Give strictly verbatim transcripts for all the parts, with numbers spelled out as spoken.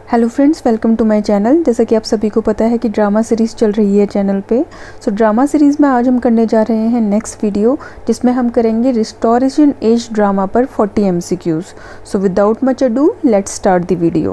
Hello friends, welcome to my channel. जैसा कि आप सभी को पता है कि ड्रामा सीरीज़ चल रही है चैनल पे। सो ड्रामा सीरीज़ में आज हम करने जा रहे हैं नेक्स्ट वीडियो, जिसमें हम करेंगे रिस्टोरेशन एज ड्रामा पर forty MCQs. So without much ado let's start the video.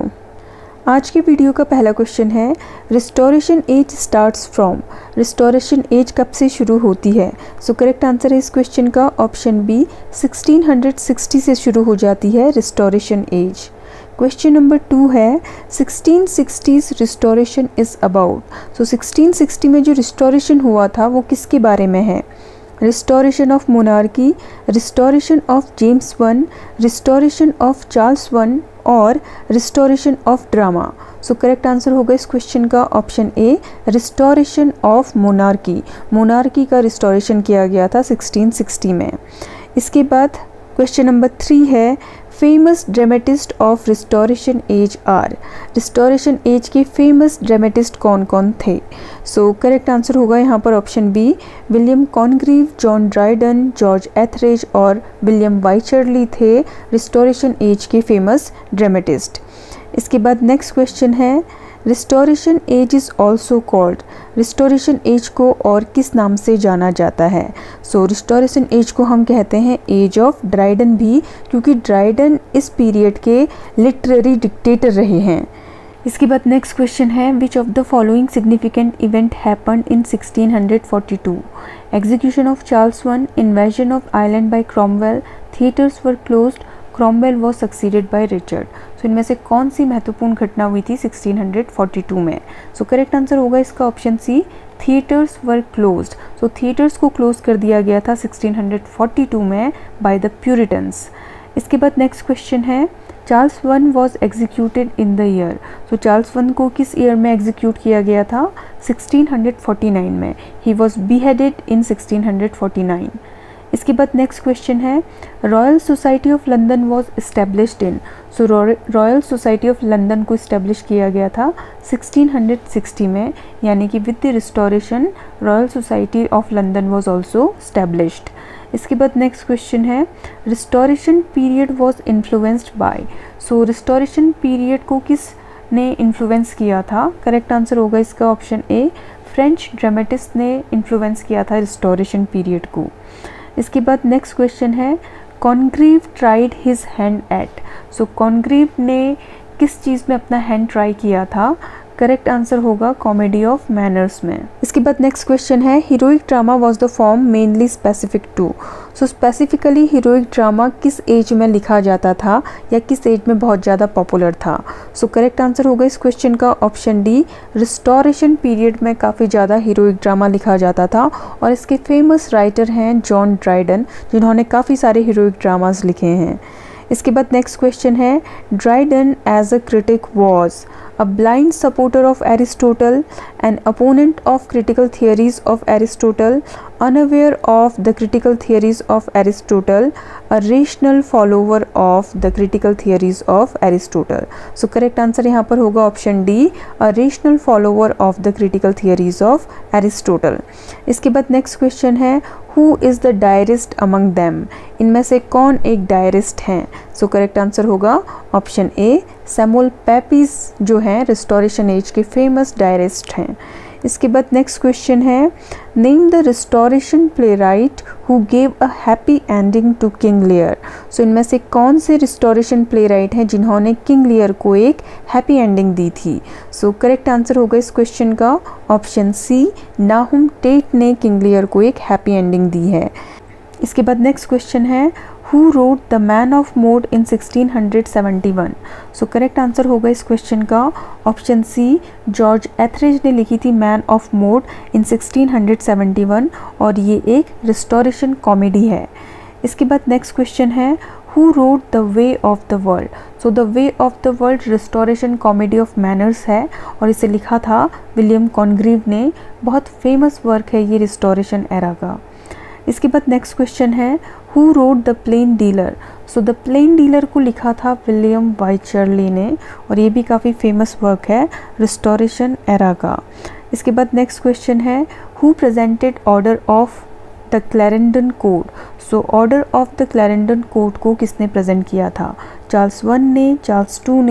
आज के वीडियो का पहला क्वेश्चन है, restoration age starts from. Restoration age कब से शुरू होती है? सो करेक्ट आंसर है इस क्वेश्चन का ऑप्शन बी, सिक्सटीन सिक्सटी से शुरू हो जाती है restoration age. Question number two है, sixteen sixties restoration is about. So sixteen sixty में जो रिस्टोरेशन हुआ था वो किसके बारे में है? Restoration of monarchy, restoration of James one, restoration of Charles one और restoration of drama. So correct answer होगा इस क्वेश्चन का option A, restoration of monarchy. Monarchy का रिस्टोरेशन किया गया था सिक्सटीन सिक्सटी में। इसके बाद क्वेश्चन नंबर थ्री है, famous dramatist of restoration age are. Restoration age के फेमस ड्रामेटिस्ट कौन कौन थे? सो करेक्ट आंसर होगा यहाँ पर option B, William कॉनग्रीव, John Dryden, George Etherege और विलियम वाइचरली थे रिस्टोरेशन एज के फेमस ड्रामेटिस्ट। इसके बाद नेक्स्ट क्वेश्चन है, restoration age is also called. Restoration age को और किस नाम से जाना जाता है? सो रिस्टोरेशन एज को हम कहते हैं एज ऑफ ड्राइडन भी, क्योंकि ड्राइडन इस पीरियड के लिटरेरी डिक्टेटर रहे हैं। इसके बाद नेक्स्ट क्वेश्चन है, which of the following significant event happened in sixteen forty two? Execution of Charles one, invasion of Ireland by Cromwell, theatres were closed, Cromwell was succeeded by Richard. So इनमें से कौन सी महत्वपूर्ण घटना हुई थी sixteen forty two में? सो correct answer होगा इसका option C, theatres were closed. So theatres को क्लोज कर दिया गया था सिक्सटीन फोर्टी टू में बाय द प्यूरिटन्स। इसके बाद नेक्स्ट क्वेश्चन है, Charles one was executed in the year. So Charles one को किस ईयर में एग्जीक्यूट किया गया था? सिक्सटीन फोर्टी नाइन में। He was beheaded in sixteen forty nine. इसके बाद नेक्स्ट क्वेश्चन है, Royal Society of London was established in. So Royal Society of London को इस्टेब्लिश किया गया था सिक्सटीन सिक्सटी में, यानी कि with the restoration Royal Society of London was also established. इसके बाद नेक्स्ट क्वेश्चन है, restoration period was influenced by. So restoration period को किस ने इन्फ्लुएंस किया था? करेक्ट आंसर होगा इसका ऑप्शन ए, फ्रेंच ड्रामेटिस्ट ने इन्फ्लुएंस किया था रिस्टोरेशन पीरियड को। इसके बाद नेक्स्ट क्वेश्चन है, Congreve tried his hand at. So Congreve ने किस चीज़ में अपना हैंड ट्राई किया था? करेक्ट आंसर होगा कॉमेडी ऑफ मैनर्स में। इसके बाद नेक्स्ट क्वेश्चन है, heroic drama was the form mainly specific to. So specifically heroic drama किस एज में लिखा जाता था या किस एज में बहुत ज़्यादा पॉपुलर था? सो करेक्ट आंसर होगा इस क्वेश्चन का ऑप्शन डी, रिस्टोरेशन पीरियड में काफ़ी ज़्यादा हीरोइक ड्रामा लिखा जाता था और इसके फेमस राइटर हैं जॉन ड्राइडन, जिन्होंने काफ़ी सारे हीरोइक ड्रामाज लिखे हैं। इसके बाद नेक्स्ट क्वेश्चन है, Dryden as a critic was a blind supporter of Aristotle, an opponent of critical theories of Aristotle, unaware of the critical theories of Aristotle, a rational follower of the critical theories of Aristotle. So correct answer यहाँ पर होगा option D, a rational follower of the critical theories of Aristotle. इसके बाद next question है, who is the diarist among them? इनमें से कौन एक डायरिस्ट हैं? सो करेक्ट आंसर होगा ऑप्शन ए, सैमुअल पेपीज जो हैं रिस्टोरेशन एज के फेमस डायरिस्ट हैं। इसके बाद नेक्स्ट क्वेश्चन है, name the restoration playwright who gave a happy ending to King Lear. So इनमें से कौन से रिस्टोरेशन प्ले राइट हैं जिन्होंने किंग लियर को एक हैप्पी एंडिंग दी थी? सो करेक्ट आंसर होगा इस क्वेश्चन का ऑप्शन सी, नाहुम टेट ने किंग लियर को एक हैप्पी एंडिंग दी है। इसके बाद नेक्स्ट क्वेश्चन है, Who wrote The Man of Mode in sixteen seventy one? So correct answer होगा इस क्वेश्चन का ऑप्शन सी, जॉर्ज एथरेज ने लिखी थी Man of Mode in sixteen seventy one और ये एक रिस्टोरेशन कॉमेडी है। इसके बाद नेक्स्ट क्वेश्चन है, Who wrote The Way of the World? So the Way of the World restoration comedy of manners है और इसे लिखा था विलियम कॉनग्रीव ने। बहुत फेमस वर्क है ये रिस्टोरेशन एरा का। इसके बाद नेक्स्ट क्वेश्चन है, who wrote the Plain Dealer? So the Plain Dealer को लिखा था विलियम वाइचरली ने और ये भी काफ़ी फेमस वर्क है रिस्टोरेशन एरा का। इसके बाद नेक्स्ट क्वेश्चन है, who presented order of the Clarendon Code? So order of the Clarendon Code को किसने प्रेजेंट किया था? चार्ल्स वन ने, चार्ल्स टू ने,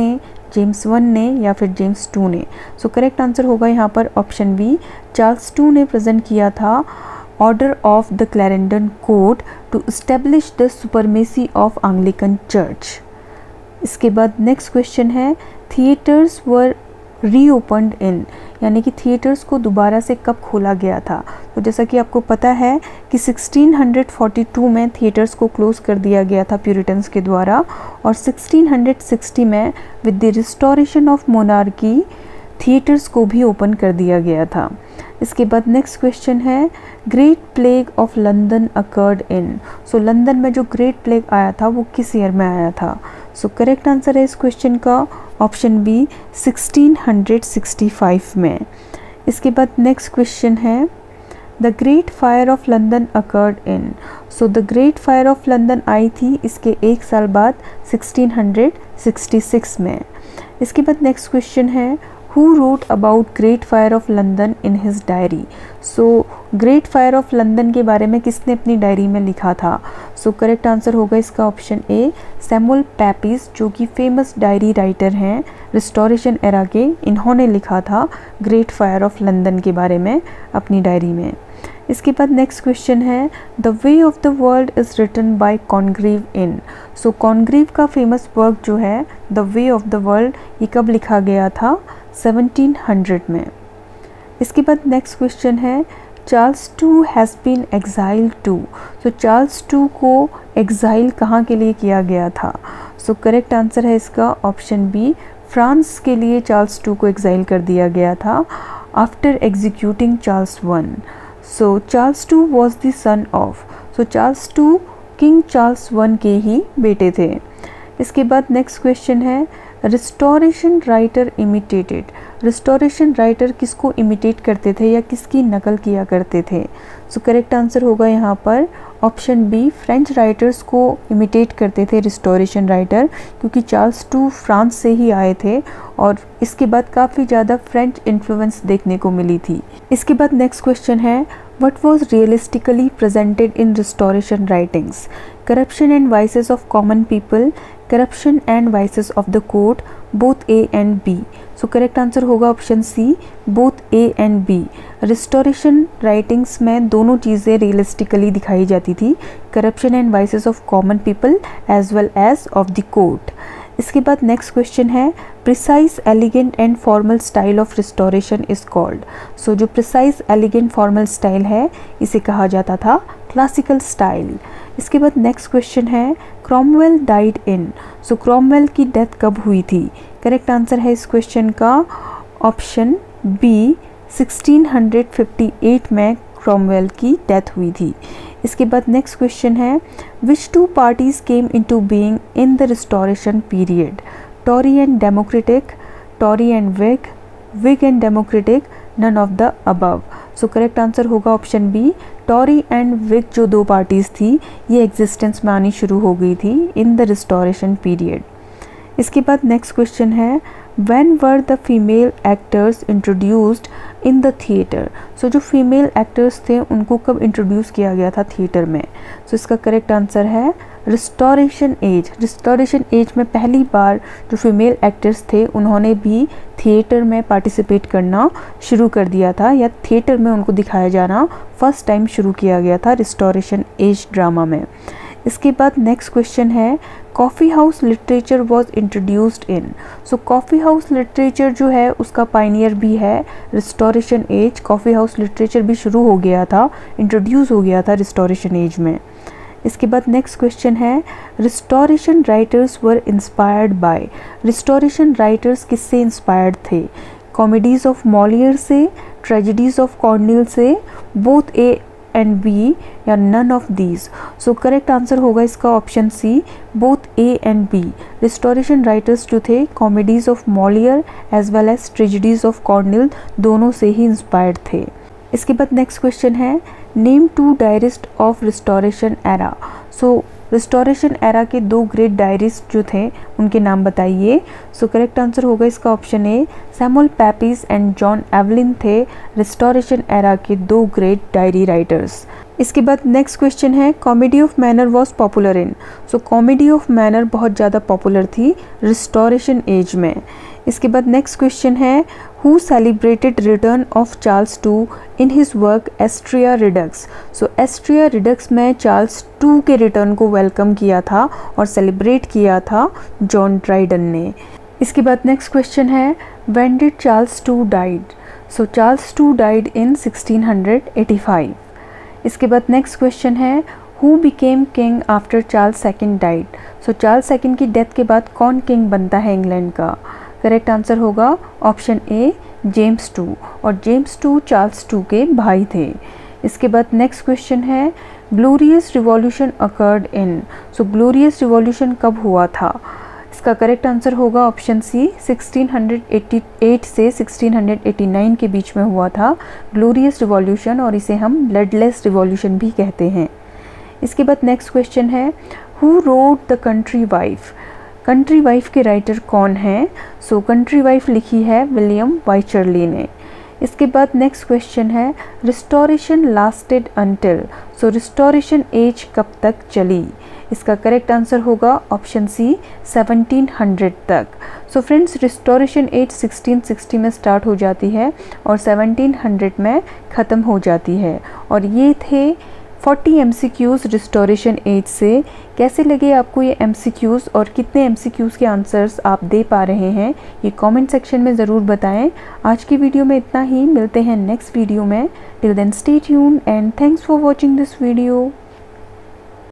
जेम्स वन ने या फिर जेम्स टू ने? सो करेक्ट आंसर होगा यहाँ पर ऑप्शन बी, चार्ल्स टू ने प्रेजेंट किया था order of the Clarendon Code to establish the supremacy of Anglican church. इसके बाद नेक्स्ट क्वेश्चन है, थिएटर्स वर रीओपन्ड इन, यानी कि थिएटर्स को दोबारा से कब खोला गया था? तो जैसा कि आपको पता है कि सिक्सटीन फोर्टी टू में थिएटर्स को क्लोज कर दिया गया था प्यूरिटन्स के द्वारा, और सिक्सटीन सिक्सटी में with the restoration of monarchy theatres को भी ओपन कर दिया गया था। इसके बाद नेक्स्ट क्वेश्चन है, Great Plague of London occurred in. So London में जो ग्रेट प्लेग आया था वो किस ईयर में आया था? सो करेक्ट आंसर है इस क्वेश्चन का option B, sixteen sixty five में। इसके बाद नेक्स्ट क्वेश्चन है, the Great Fire of London occurred in. So the Great Fire of London आई थी इसके एक साल बाद सिक्सटीन सिक्सटी सिक्स में। इसके बाद नेक्स्ट क्वेश्चन है, Who wrote about Great Fire of London in his diary? So Great Fire of London के बारे में किसने अपनी डायरी में लिखा था? सो करेक्ट आंसर होगा इसका ऑप्शन ए, सैमुअल पेपिस, जो कि फेमस डायरी राइटर हैं रिस्टोरेशन एरा के। इन्होंने लिखा था ग्रेट फायर ऑफ लंदन के बारे में अपनी डायरी में। इसके बाद नेक्स्ट क्वेश्चन है, the Way of the World is written by Congreve in. So Congreve का फेमस वर्क जो है the Way of the World, ये कब लिखा गया था? सेवनटीन हंड्रेड में। इसके बाद नेक्स्ट क्वेश्चन है, Charles two has been exiled to. So Charles two को एग्जाइल कहाँ के लिए किया गया था? सो करेक्ट आंसर है इसका ऑप्शन बी, फ्रांस के लिए चार्ल्स टू को एग्जाइल कर दिया गया था after executing Charles one. So Charles two was the son of, so Charles two king Charles one के ही बेटे थे। इसके बाद नेक्स्ट क्वेश्चन है, restoration writer imitated. Restoration writer किसको इमिटेट करते थे या किसकी नकल किया करते थे? सो करेक्ट आंसर होगा यहाँ पर ऑप्शन बी, फ्रेंच राइटर्स को इमिटेट करते थे रिस्टोरेशन राइटर, क्योंकि चार्ल्स टू फ्रांस से ही आए थे और इसके बाद काफ़ी ज़्यादा फ्रेंच इन्फ्लुएंस देखने को मिली थी। इसके बाद नेक्स्ट क्वेश्चन है, What was realistically presented in restoration writings? Corruption and vices of common people, corruption and vices of the court, both A and B. So correct answer होगा option C, both A and B. Restoration writings में दोनों चीज़ें realistically दिखाई जाती थी, corruption and vices of common people as well as of the court. इसके बाद next question है, precise elegant and formal style of restoration is called. So जो प्रिसाइज एलिगेंट फॉर्मल स्टाइल है इसे कहा जाता था क्लासिकल स्टाइल। इसके बाद नेक्स्ट क्वेश्चन है, Cromwell died in. So Cromwell की डेथ कब हुई थी? करेक्ट आंसर है इस क्वेश्चन का option B, sixteen fifty eight में क्रॉमवेल की डेथ हुई थी। इसके बाद नेक्स्ट क्वेश्चन है, which two parties came into being in the restoration period? Tory and democratic, Tory and Whig, Whig and democratic, none of the above. So correct answer होगा option B, Tory and wig जो दो parties थी ये existence में आनी शुरू हो गई थी इन द रिस्टोरेशन पीरियड। इसके बाद नेक्स्ट क्वेश्चन है, When were the female actors introduced in the theatre? So जो फीमेल एक्टर्स थे उनको कब इंट्रोड्यूस किया गया था थिएटर में? सो so, इसका करेक्ट आंसर है रिस्टोरेशन एज। रिस्टोरेशन एज में पहली बार जो फीमेल एक्टर्स थे उन्होंने भी थिएटर में पार्टिसिपेट करना शुरू कर दिया था, या थिएटर में उनको दिखाया जाना फर्स्ट टाइम शुरू किया गया था रिस्टोरेशन एज ड्रामा में। इसके बाद नेक्स्ट क्वेश्चन है, coffee house literature was introduced in. So coffee house literature जो है उसका पाइनियर भी है restoration age. Coffee house literature भी शुरू हो गया था, इंट्रोड्यूस हो गया था रिस्टोरेशन एज में। इसके बाद नेक्स्ट क्वेश्चन है, restoration writers were inspired by. Restoration writers किससे इंस्पायर्ड थे? कॉमेडीज़ ऑफ मॉलियर से, ट्रेजेडीज़ ऑफ कॉर्नेल से, बोथ ए एंड बी, या none of these. So correct answer होगा इसका option C, both A and B. Restoration writers जो थे comedies of Moliere as well as tragedies of Corneille दोनों से ही इंस्पायर्ड थे। इसके बाद नेक्स्ट क्वेश्चन है, name two डायरिस्ट of restoration era. So restoration era के दो ग्रेट डायरिस्ट जो थे उनके नाम बताइए। सो करेक्ट आंसर होगा इसका option A, Samuel Pepys and John Evelyn थे रिस्टोरेशन एरा के दो ग्रेट डायरी राइटर्स। इसके बाद नेक्स्ट क्वेश्चन है comedy of manner was popular in. So comedy of manner बहुत ज़्यादा पॉपुलर थी रिस्टोरेशन एज में। इसके बाद नेक्स्ट क्वेश्चन है who celebrated return of Charles two in his work Astraea Redux. So Astraea Redux में Charles two के return को वेलकम किया था और सेलिब्रेट किया था जॉन ड्राइडन ने। इसके बाद नेक्स्ट क्वेश्चन है when did Charles two died. So Charles two died in sixteen eighty five. इसके बाद नेक्स्ट क्वेश्चन है who became king after Charles second died. So Charles second की डेथ के बाद कौन किंग बनता है इंग्लैंड का। करेक्ट आंसर होगा ऑप्शन ए जेम्स टू, और जेम्स टू चार्ल्स टू के भाई थे। इसके बाद नेक्स्ट क्वेश्चन है glorious revolution occurred in. So glorious revolution कब हुआ था। इसका करेक्ट आंसर होगा option C sixteen eighty eight से सिक्सटीन एटी नाइन के बीच में हुआ था ग्लोरियस रिवॉल्यूशन, और इसे हम ब्लडलेस रिवॉल्यूशन भी कहते हैं। इसके बाद नेक्स्ट क्वेश्चन है who wrote the country wife. Country wife के राइटर कौन हैं। सो कंट्री वाइफ लिखी है विलियम वाइचरली ने। इसके बाद नेक्स्ट क्वेश्चन है restoration lasted until. So restoration age कब तक चली। इसका करेक्ट आंसर होगा ऑप्शन सी सेवनटीन हंड्रेड तक। So friends restoration age sixteen sixty में स्टार्ट हो जाती है और सेवनटीन हंड्रेड में ख़त्म हो जाती है। और ये थे फोर्टी एमसीक्यूज़ रिस्टोरेशन एज से। कैसे लगे आपको ये एमसीक्यूज़ और कितने एमसीक्यूज़ के आंसर्स आप दे पा रहे हैं ये कमेंट सेक्शन में ज़रूर बताएं। आज की वीडियो में इतना ही, मिलते हैं नेक्स्ट वीडियो में। Till then stay tuned and thanks for watching this video.